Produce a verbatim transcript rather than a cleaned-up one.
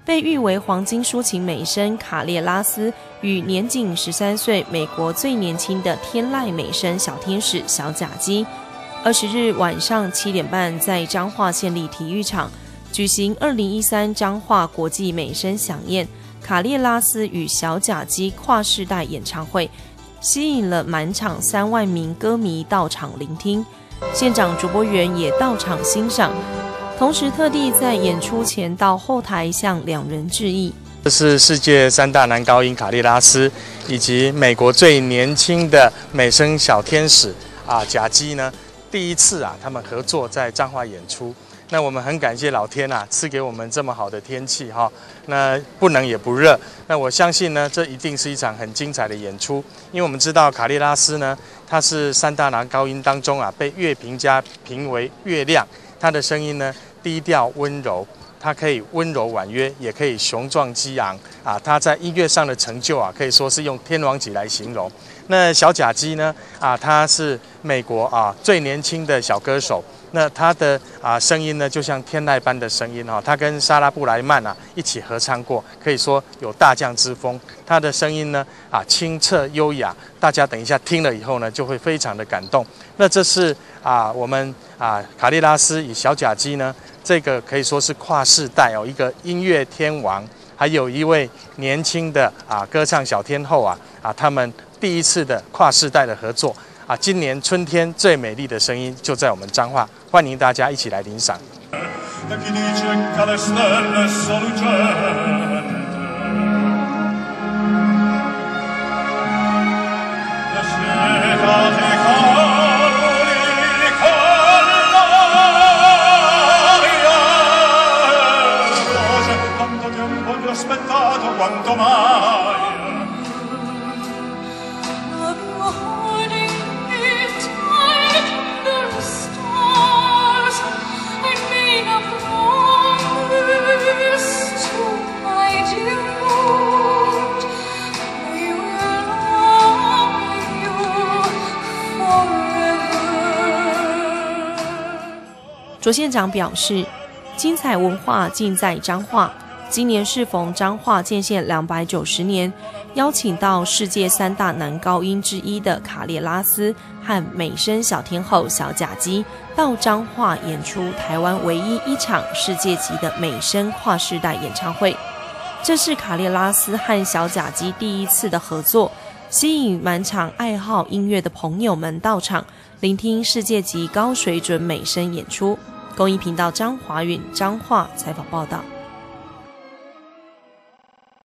被誉为黄金抒情美声卡列拉斯与年仅十三岁美国最年轻的天籁美声小天使小甲鸡，二十日晚上七点半在彰化县立体育场举行二零一三彰化国际美声飨宴卡列拉斯与小甲鸡跨世代演唱会，吸引了满场三万名歌迷到场聆听，现场主播员也到场欣赏，同时特地在演出前到后台向两人致意。 这是世界三大男高音卡列拉斯，以及美国最年轻的美声小天使啊甲鸡呢，第一次啊他们合作在彰化演出。那我们很感谢老天啊，赐给我们这么好的天气哈。那不冷也不热。那我相信呢，这一定是一场很精彩的演出，因为我们知道卡列拉斯呢，它是三大男高音当中啊，被乐评家评为月亮。它的声音呢，低调温柔，它可以温柔婉约，也可以雄壮激昂啊。它在音乐上的成就啊，可以说是用天王级来形容。那小甲鸡呢，啊，他是美国啊最年轻的小歌手。那他的啊声音呢，就像天籁般的声音哈、哦，他跟莎拉布莱曼啊一起合唱过，可以说有大将之风。他的声音呢啊清澈优雅，大家等一下听了以后呢，就会非常的感动。那这是啊我们啊卡列拉斯与小甲鸡呢，这个可以说是跨世代哦，一个音乐天王，还有一位年轻的啊歌唱小天后啊啊他们第一次的跨世代的合作。啊，今年春天最美丽的声音就在我们彰化，欢迎大家一起来领赏。 卓县长表示，精彩文化尽在彰化。今年适逢彰化建县两百九十年，邀请到世界三大男高音之一的卡列拉斯和美声小天后小甲鸡到彰化演出台湾唯一一场世界级的美声跨世代演唱会。这是卡列拉斯和小甲鸡第一次的合作，吸引满场爱好音乐的朋友们到场聆听世界级高水准美声演出。公益频道张华允彰化采访报道。